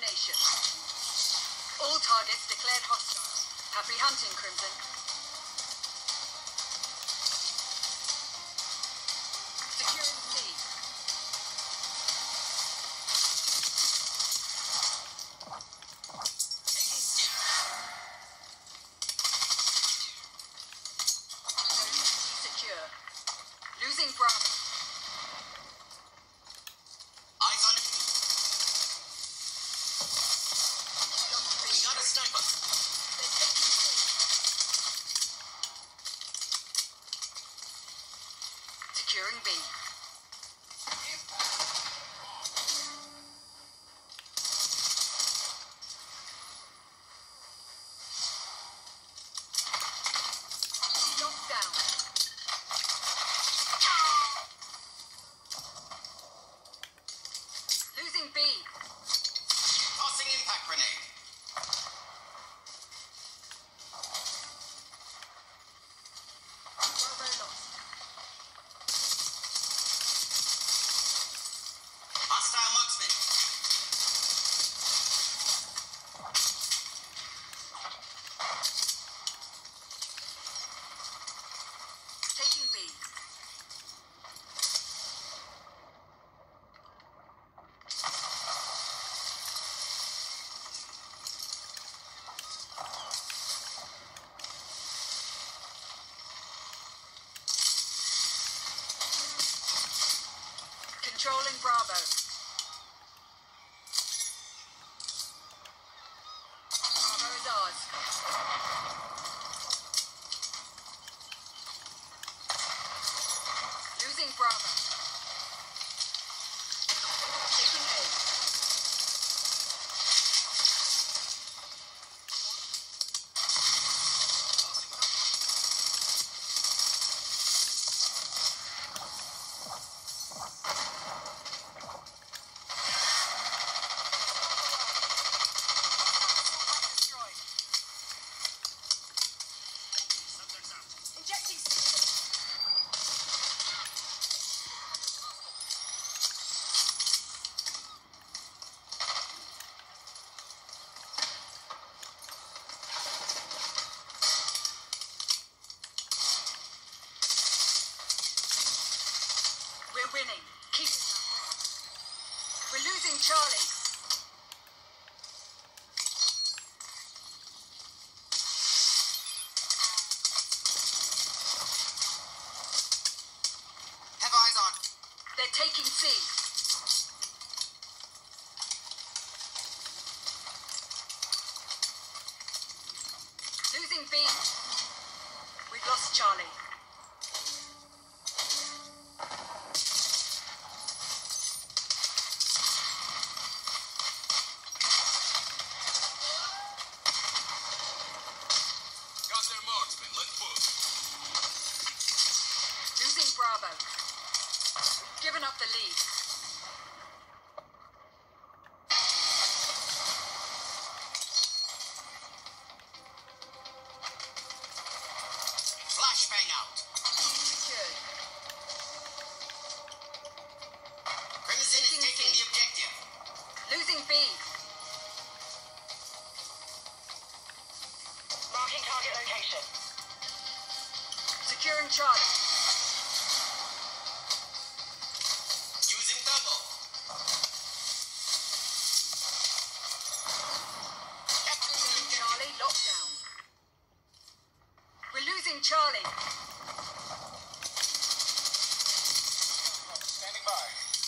elimination. All targets declared hostile. Happy hunting, Crimson. Securing C. Zone C secure. Losing Bravo. Eyes on enemy. We got a sniper. They're taking C. Securing B. Locked down. Losing B. Tossing impact grenade. Bravo lost. Hostile marksman. Taking B. Controlling Bravo. Bravo is ours. Losing Bravo. Taking A. Destroyed. Injecting We're winning. Keep it that way. We're losing Charlie. Have eyes on. They're taking C. Losing B. We've lost Charlie. Got their marksman. Let's push. Losing Bravo. We've given up the lead. Flashbang out. Secured. Crimson is taking the objective. Losing B. Marking target location. Securing Charlie. Using thermal. Losing Charlie. Locked down. We're losing Charlie. Standing by.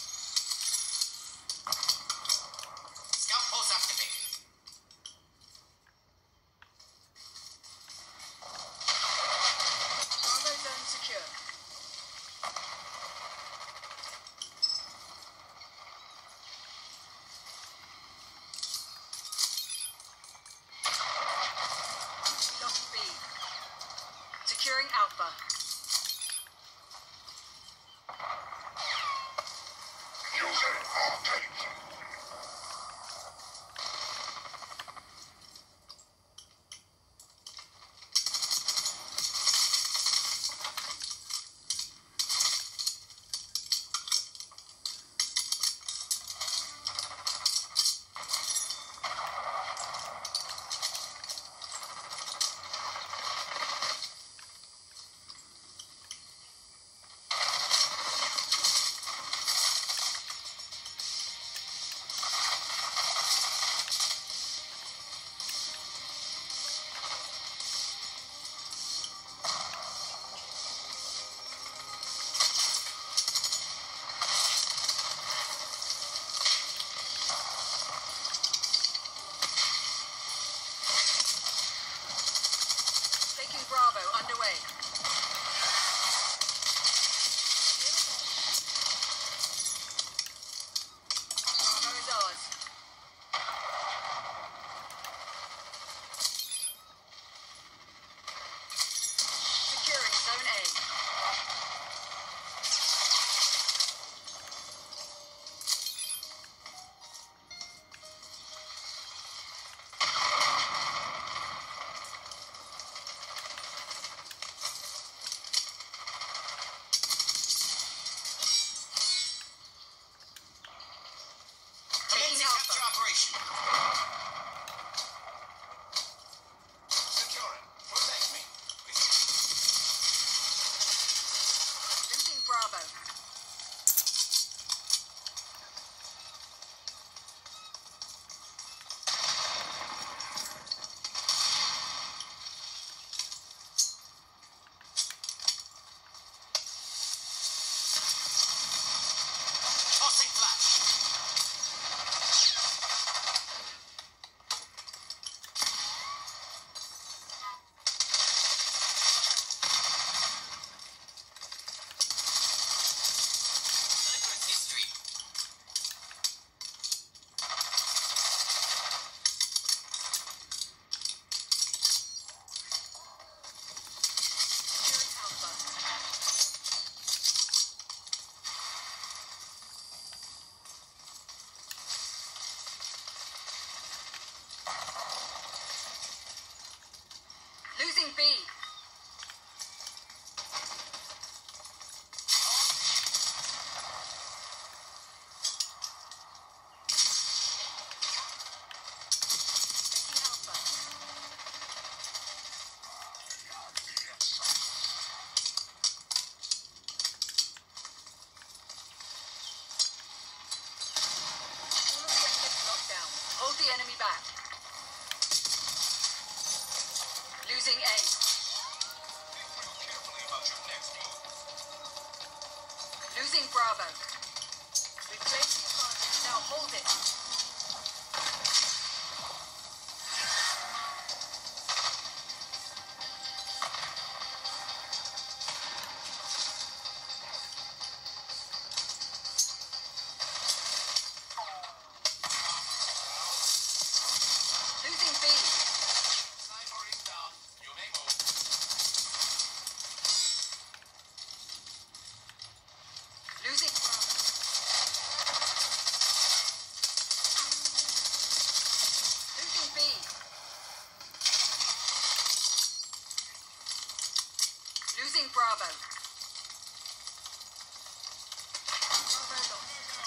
Scout pulse activated. Bravo zone secure. Lost B. Securing Alpha. enemy back. Losing A. Carefully about your next move. Losing Bravo. We've claimed the advantage, now hold it. Losing B. Sniper is down. You may move. Losing Bravo. Losing B. Losing Bravo. Bravo lost.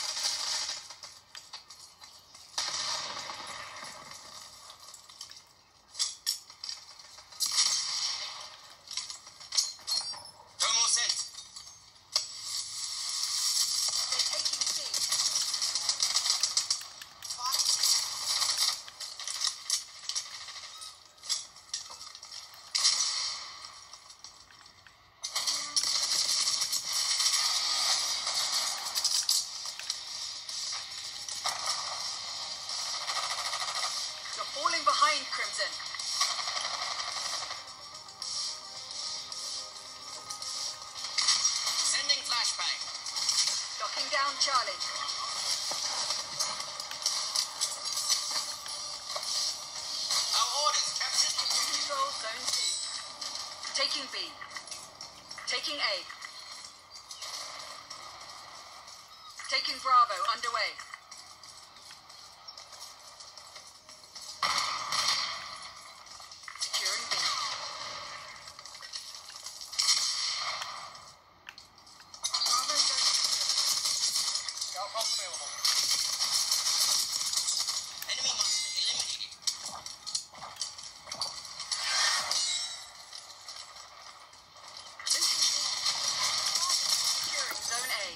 Thermal sent. They're taking C. You're falling behind, Crimson. Sending flashbang. Locking down Charlie. Our orders captured the objective. Control Zone C. Taking B. Taking A. Taking Bravo underway. Securing B. Bravo zone secure. Scout pump available. Enemy must be eliminated. Losing B. Securing Zone A.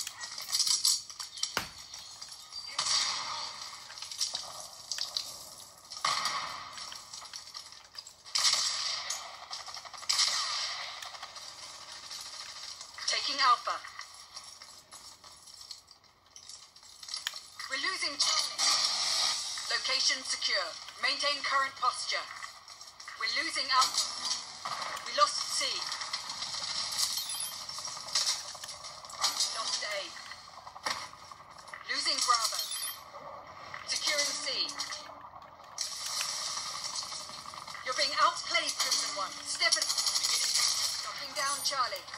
Taking Alpha. We're losing Charlie. Location secure. Maintain current posture. We're losing Alpha. We lost C. Lost A. Losing Bravo. Securing C. You're being outplayed, Crimson One. Step it. Knocking down Charlie.